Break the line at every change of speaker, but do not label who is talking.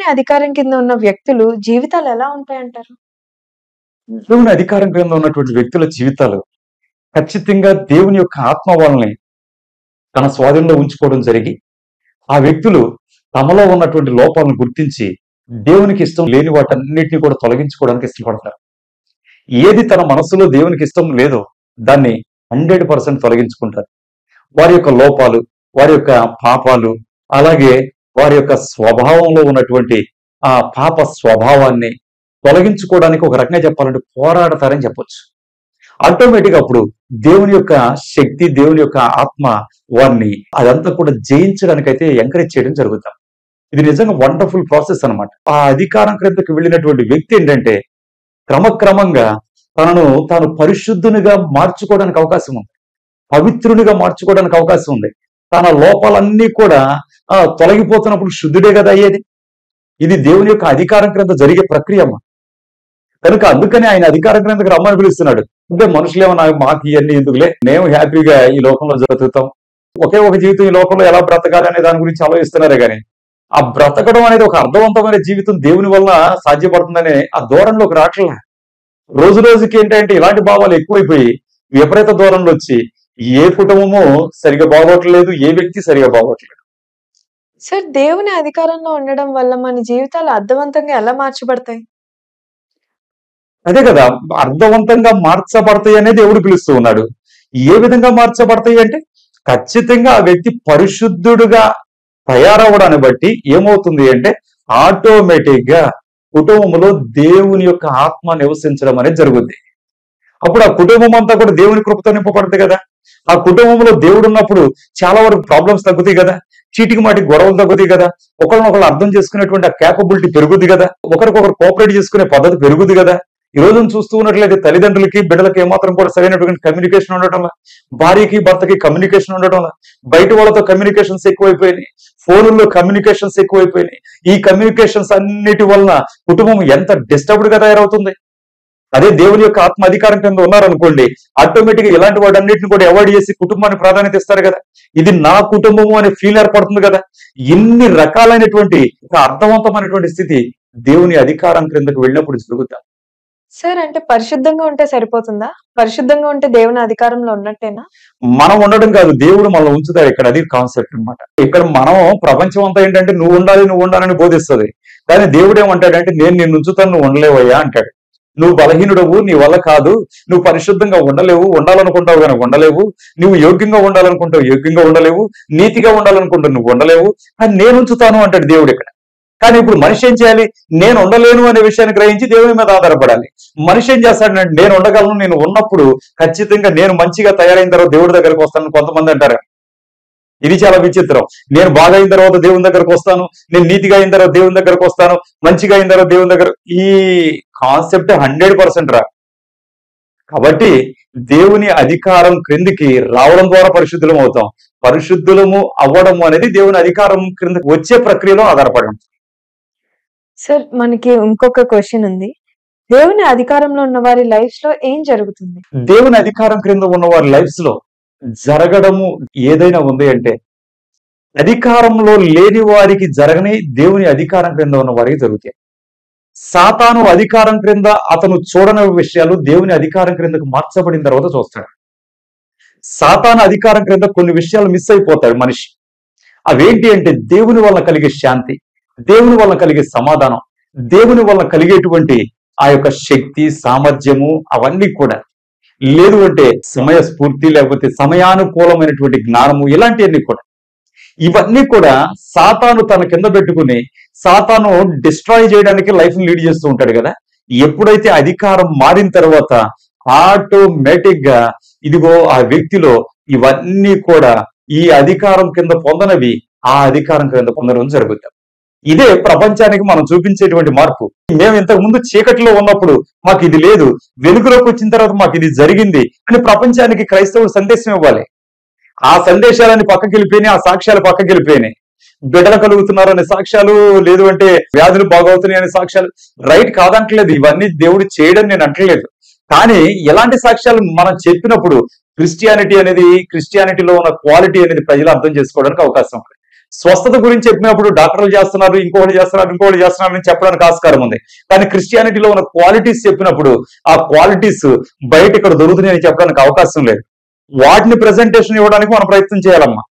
దేవుని అధికారం కింద ఉన్న వ్యక్తులు జీవితాలు ఎలా ఉంటాయంటారు?
దేవుని అధికారం కింద ఉన్నటువంటి వ్యక్తుల జీవితాలు ఖచ్చితంగా దేవుని యొక్క ఆత్మ వాళ్ళని తన స్వాధీనంలో ఉంచుకోవడం జరిగి, ఆ వ్యక్తులు తమలో ఉన్నటువంటి లోపాలను గుర్తించి దేవునికి ఇష్టం లేని వాటన్నిటిని కూడా తొలగించుకోవడానికి ఇష్టపడతారు. ఏది తన మనసులో దేవునికి ఇష్టం లేదో దాన్ని 100% తొలగించుకుంటారు. వారి యొక్క లోపాలు, వారి యొక్క పాపాలు, అలాగే వారి యొక్క స్వభావంలో ఉన్నటువంటి ఆ పాప స్వభావాన్ని తొలగించుకోవడానికి ఒక రకంగా చెప్పాలంటే పోరాడతారని చెప్పొచ్చు. ఆటోమేటిక్ అప్పుడు దేవుని యొక్క శక్తి, దేవుని యొక్క ఆత్మ వారిని అదంతా కూడా జయించడానికైతే ఎంకరేజ్ చేయడం జరుగుతాం. ఇది నిజంగా వండర్ఫుల్ ప్రాసెస్ అన్నమాట. ఆ అధికారం క్రిందకి వెళ్ళినటువంటి వ్యక్తి ఏంటంటే క్రమక్రమంగా తనను తాను పరిశుద్ధునిగా మార్చుకోవడానికి అవకాశం ఉంది, పవిత్రునిగా మార్చుకోవడానికి అవకాశం ఉంది. తన లోపాలన్నీ కూడా తొలగిపోతున్నప్పుడు శుద్ధుడే కదా అయ్యేది. ఇది దేవుని యొక్క అధికారం క్రింద జరిగే ప్రక్రియ అమ్మ. కనుక అందుకని ఆయన అధికారం క్రిందకి రమ్మని పిలుస్తున్నాడు. అంటే మనుషులేమో మాకు ఇవన్నీ ఎందుకులే, మేము హ్యాపీగా ఈ లోకంలో బ్రతుకుతాం, ఒకే ఒక జీవితం ఈ లోకంలో ఎలా బ్రతకాలి అనే దాని గురించి ఆలోచిస్తున్నారే కానీ ఆ బ్రతకడం అనేది ఒక అర్థవంతమైన జీవితం దేవుని వల్ల సాధ్యపడుతుందనే ఆ ధోరణిలోకి రావట్లే. రోజు రోజుకి ఏంటంటే ఇలాంటి భావాలు ఎక్కువైపోయి విపరీత ధోరణులు వచ్చి ఏ కుటుంబము సరిగా బాగోట్లేదు, ఏ వ్యక్తి సరిగా బాగోట్లేదు.
సార్, దేవుని అధికారంలో ఉండడం వల్ల మన జీవితాలు అర్థవంతంగా ఎలా మార్చబడతాయి?
అదే కదా, అర్థవంతంగా మార్చబడతాయి అనేది దేవుడు పిలుస్తూ ఉన్నాడు. ఏ విధంగా మార్చబడతాయి అంటే ఖచ్చితంగా ఆ వ్యక్తి పరిశుద్ధుడుగా తయారవడాన్ని బట్టి ఏమవుతుంది అంటే ఆటోమేటిక్ గా కుటుంబంలో దేవుని యొక్క ఆత్మ నివసించడం అనేది జరుగుద్ది. అప్పుడు ఆ కుటుంబం అంతా కూడా దేవుని కృపతో నింపబడుతుంది కదా. ఆ కుటుంబంలో దేవుడు ఉన్నప్పుడు చాలా వరకు ప్రాబ్లమ్స్ తగ్గుతాయి కదా, చీటికి మాటికి గొడవలు తగ్గుతాయి కదా, ఒకరినొకరు అర్థం చేసుకునేటువంటి ఆ కేపబిలిటీ పెరుగుద్ది కదా, ఒకరికొకరు కోఆపరేట్ చేసుకునే పద్ధతి పెరుగుద్ది కదా. ఈ రోజు చూస్తూ ఉన్నట్లయితే తల్లిదండ్రులకి బిడ్డలకి ఏమాత్రం కూడా సరైనటువంటి కమ్యూనికేషన్ ఉండటంలా, భార్యకి భర్తకి కమ్యూనికేషన్ ఉండటంలా, బయట వాళ్ళతో కమ్యూనికేషన్స్ ఎక్కువైపోయినాయి, ఫోన్లలో కమ్యూనికేషన్స్ ఎక్కువైపోయినాయి. ఈ కమ్యూనికేషన్స్ అన్నిటి వలన కుటుంబం ఎంత డిస్టర్బ్డ్ గా తయారవుతుంది. అదే దేవుని యొక్క ఆత్మ అధికారం కింద ఉన్నారనుకోండి, ఆటోమేటిక్ గా ఇలాంటి వాటన్నిటిని కూడా అవాయిడ్ చేసి కుటుంబాన్ని ప్రాధాన్యత ఇస్తారు కదా. ఇది నా కుటుంబము అనే ఫీల్ ఏర్పడుతుంది కదా. ఇన్ని రకాలైనటువంటి ఒక అర్థవంతమైనటువంటి స్థితి దేవుని అధికారం క్రిందకు వెళ్ళినప్పుడు జరుగుతా.
సార్, అంటే పరిశుద్ధంగా ఉంటే సరిపోతుందా? పరిశుద్ధంగా ఉంటే దేవుని అధికారంలో ఉన్నట్టేనా?
మనం ఉండడం కాదు, దేవుడు మనం ఉంచుతాడు ఇక్కడ. అది కాన్సెప్ట్ అనమాట. ఇక్కడ మనం ప్రపంచం అంతా ఏంటంటే నువ్వు ఉండాలని బోధిస్తుంది. కానీ దేవుడు ఏమంటాడంటే నేను నిన్ను ఉంచుతాను, నువ్వు ఉండలేవయ్యా అంటాడు. నువ్వు బలహీనుడవు, నీ వల్ల కాదు, నువ్వు పరిశుద్ధంగా ఉండలేవు, ఉండాలనుకుంటావు కానీ ఉండలేవు, నువ్వు యోగ్యంగా ఉండాలనుకుంటావు యోగ్యంగా ఉండలేవు, నీతిగా ఉండాలనుకుంటావు నువ్వు ఉండలేవు, అని నేను ఉంచుతాను అంటాడు దేవుడు ఇక్కడ. కానీ ఇప్పుడు మనిషి ఏం చేయాలి? నేను ఉండలేను అనే విషయాన్ని గ్రహించి దేవుని మీద ఆధారపడాలి. మనిషి ఏం చేస్తాడంటే నేను ఉండగలను, నేను ఉన్నప్పుడు ఖచ్చితంగా నేను మంచిగా తయారైన తర్వాత దేవుడి దగ్గరకు వస్తాను కొంతమంది అంటారు. ఇది చాలా విచిత్రం. నేను బాగా అయిన తర్వాత దేవుని దగ్గరకు వస్తాను, నేను నీతిగా అయిన తర్వాత దేవుని దగ్గరకు వస్తాను, మంచిగా అయిన తర్వాత దేవుని దగ్గర, ఈ కాన్సెప్ట్ 100% రా. కాబట్టి దేవుని అధికారం క్రిందికి రావడం ద్వారా పరిశుద్ధులం అవుతాం. పరిశుద్ధులము అవ్వడము అనేది దేవుని అధికారం క్రిందకి వచ్చే ప్రక్రియలో ఆధారపడడం.
సార్, మనకి ఇంకొక క్వశ్చన్ ఉంది. దేవుని అధికారంలో ఉన్న వారి లైఫ్ లో ఏం జరుగుతుంది?
దేవుని అధికారం క్రింద ఉన్న వారి లైఫ్స్ లో జరగడము ఏదైనా ఉంది అంటే అధికారంలో లేని వారికి జరగని దేవుని అధికారం క్రింద ఉన్న వారికి జరుగుతాయి. సాతాను అధికారం క్రింద అతను చూడని విషయాలు దేవుని అధికారం క్రిందకు మార్చబడిన తర్వాత చూస్తాడు. సాతాను అధికారం క్రింద కొన్ని విషయాలు మిస్ అయిపోతాడు మనిషి. అవేంటి అంటే దేవుని వల్ల కలిగే శాంతి, దేవుని వల్ల కలిగే సమాధానం, దేవుని వల్ల కలిగేటువంటి ఆ యొక్క శక్తి, సామర్థ్యము, అవన్నీ కూడా లేదు అంటే సమయ స్ఫూర్తి, లేకపోతే సమయానుకూలమైనటువంటి జ్ఞానము, ఇలాంటివన్నీ కూడా, ఇవన్నీ కూడా సాతాను తన కింద పెట్టుకుని సాతాను డిస్ట్రాయ్ చేయడానికి లైఫ్ ని లీడ్ చేస్తూ ఉంటాడు కదా. ఎప్పుడైతే అధికారం మారిన తర్వాత ఆటోమేటిక్ గా ఇదిగో ఆ వ్యక్తిలో ఇవన్నీ కూడా ఈ అధికారం కింద పొందనవి ఆ అధికారం కింద పొందడం జరుగుతాయి. ఇదే ప్రపంచానికి మనం చూపించేటువంటి మార్పు. మేము ఇంతకు ముందు చీకటిలో ఉన్నప్పుడు మాకు ఇది లేదు, వెలుగులోకి వచ్చిన తర్వాత మాకు ఇది జరిగింది అని ప్రపంచానికి క్రైస్తవుడు సందేశం ఇవ్వాలి. ఆ సందేశాలని పక్కకి వెళ్ళిపోయినాయి, ఆ సాక్ష్యాలు పక్కకి వెళ్ళిపోయినాయి. బిడ్డలు కలుగుతున్నారు అనే సాక్ష్యాలు, లేదు అంటే వ్యాధులు బాగవుతున్నాయి అనే సాక్ష్యాలు రైట్ కాదంటలేదు, ఇవన్నీ దేవుడు చేయడం నేను అంటలేదు. కానీ ఎలాంటి సాక్ష్యాలు మనం చెప్పినప్పుడు క్రిస్టియానిటీలో ఉన్న క్వాలిటీ అనేది ప్రజలు అర్థం చేసుకోవడానికి అవకాశం ఉంది. స్వస్థత గురించి చెప్పినప్పుడు డాక్టర్లు చేస్తున్నారు, ఇంకోటి చేస్తున్నారు అని చెప్పడానికి ఆస్కారం ఉంది. కానీ క్రిస్టియానిటీలో ఉన్న క్వాలిటీస్ చెప్పినప్పుడు ఆ క్వాలిటీస్ బయట ఇక్కడ దొరుకుతున్నాయని చెప్పడానికి అవకాశం లేదు. వాటిని ప్రెజెంటేషన్ ఇవ్వడానికి మనం ప్రయత్నం చేయాలమ్మా.